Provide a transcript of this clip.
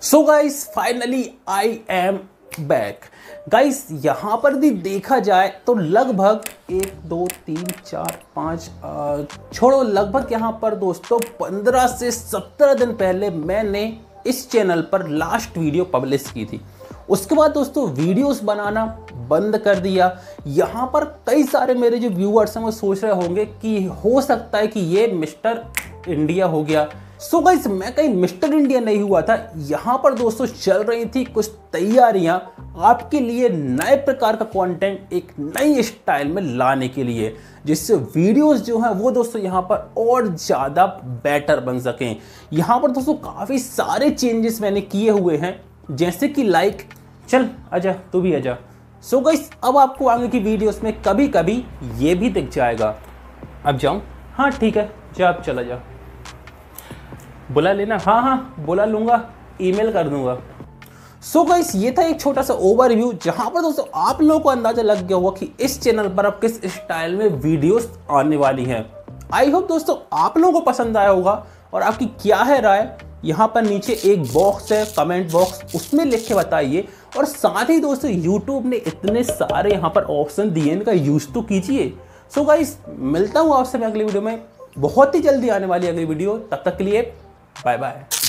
So guys finally I am back. Guys यहाँ पर भी देखा जाए तो लगभग 1 2 3 4 5 छोड़ो, लगभग यहाँ पर दोस्तों 15 से 17 दिन पहले मैंने इस चैनल पर लास्ट वीडियो पब्लिश की थी। उसके बाद दोस्तों वीडियोस बनाना बंद कर दिया। यहाँ पर कई सारे मेरे जो व्यूअर्स हैं वो सोच रहे होंगे कि हो सकता है कि ये मिस्टर इंडिया हो गया। सो गाइस मैं कहीं मिस्टर इंडिया नहीं हुआ था। यहाँ पर दोस्तों चल रही थी कुछ तैयारियां आपके लिए नए प्रकार का कंटेंट एक नई स्टाइल में लाने के लिए, जिससे वीडियोस जो हैं वो दोस्तों यहाँ पर और ज़्यादा बेटर बन सकें। यहाँ पर दोस्तों काफ़ी सारे चेंजेस मैंने किए हुए हैं, जैसे कि लाइक चल आजा तू भी आजा। सो गाइस अब आपको आगे की वीडियोस में कभी कभी ये भी दिख जाएगा। अब जाऊं? हाँ ठीक है, जा आप चला जा। बुला लेना? हाँ बुला लूंगा, ईमेल कर दूंगा। सो गाइस ये था एक छोटा सा ओवरव्यू, जहां पर दोस्तों आप लोगों को अंदाजा लग गया होगा कि इस चैनल पर अब किस स्टाइल में वीडियोस आने वाली हैं। आई होप दोस्तों आप लोगों को पसंद आया होगा, और आपकी क्या है राय यहाँ पर नीचे एक बॉक्स है, कमेंट बॉक्स, उसमें लिख के बताइए। और साथ ही दोस्तों यूट्यूब ने इतने सारे यहाँ पर ऑप्शन दिए, इनका यूज तो कीजिए। सो गाइस मिलता हूँ आपसे मैं अगली वीडियो में, बहुत ही जल्दी आने वाली अगली वीडियो। तब तक के लिए बाय बाय।